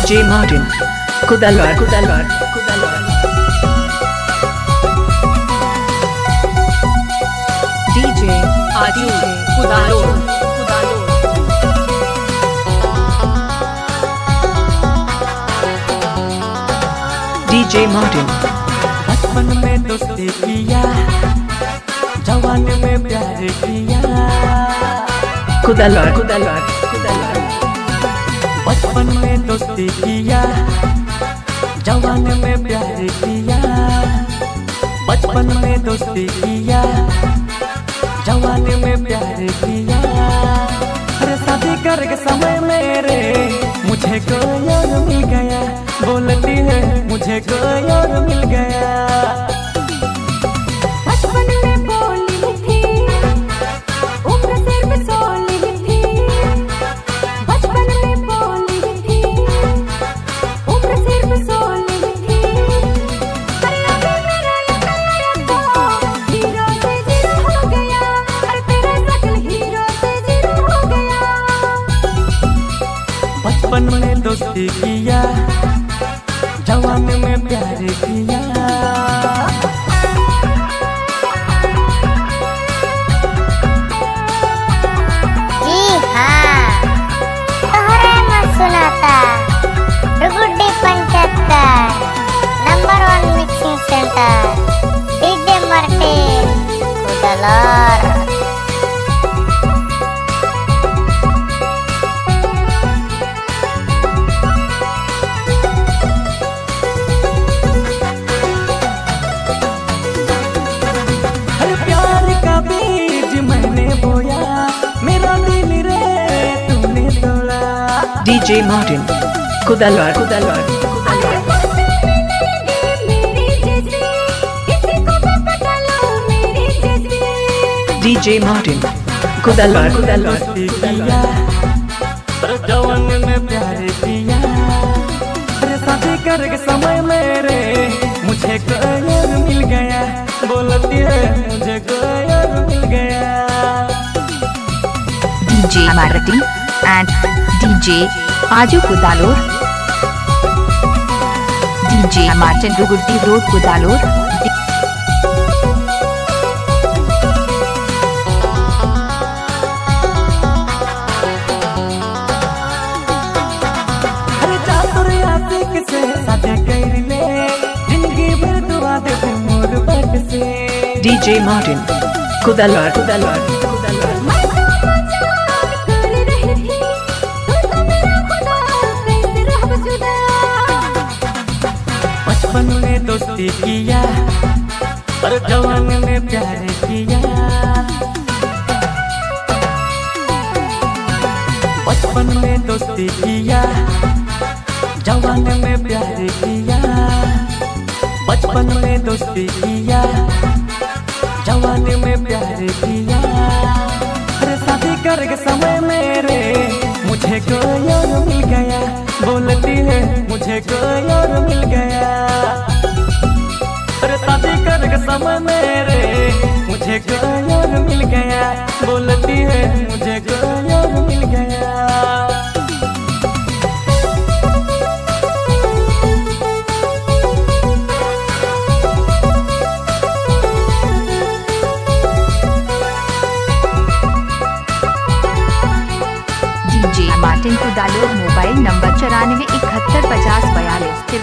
DJ Martin, Kudalwar, Kudalwar, Kudalwar. DJ Aju, Kudalwar, Kudalwar. DJ Martin. बचपन में दोस्ती किया, जवानी में प्यार किया। Kudalwar, Kudalwar, Kudalwar. बचपन में दोस्ती किया, जवानी में प्यार किया। बचपन में दोस्ती किया, जवानी में प्यार किया। अरे शादी करके समय मेरे मुझे कोई और मिल गया, बोलती है मुझे कोई और मिल गया। बचपन में बोली थी, उम्र सिर्फ 16 थी। बचपन में बोली थी, उम्र सिर्फ 16 थी। अरे अभी मेरा ये तो हीरो से जीरो हो गया। अरे तेरा शक्ल हीरो से जीरो हो गया। बचपन में दोस्ती किया, जवानी में प्यार किया। जी हाँ, तोहरे में सुनाता Ruguddi 75 number 1 mixing centre DJ Martin Kudalwar. अरे प्यार का बीज मैंने बोया, मेरा दिल रे तूने तोड़ा। DJ Martin, Kudalwar, Kudalwar, Kudalwar. मेरी जैसी किसी को मैं पटा लूं, मेरी जैसी। DJ Martin, Kudalwar, Kudalwar, दोस्ती Kudalwar. किया, पर जवानी में प्यार किया। अरे शादी करके समय मेरे मुझे कोई और मिल गया, बोलती है मुझे कोई और मिल गया। DJ Martin and DJ Aju Kudalwar. DJ Martin Ruguddi Road Kudalwar. अरे चातुर यातिक से शादी कर ले, जिंदगी भर दुआ दे तू मोर बट से। DJ Martin, Kudalwar, Kudalwar, Kudalwar. मैं तो मजाक कर रही थी, तू तो मेरा खुदा, कैसे रह जुदा। बचपन में दोस्ती किया, पर जवानी में प्यार किया। बचपन में दोस्ती किया, जवानी में प्यार किया। बचपन में दोस्ती किया, जवानी में प्यार किया। अरे शादी करके समय मेरे मुझे कोई और मिल गया, बोलती है मुझे कोई और मिल गया। अरे शादी करके समय मेरे मुझे कोई और मिल गया, बोलती है मुझे कोई और मिल गया। DJ Martin Kudalwar mobile number 94 71 50 42।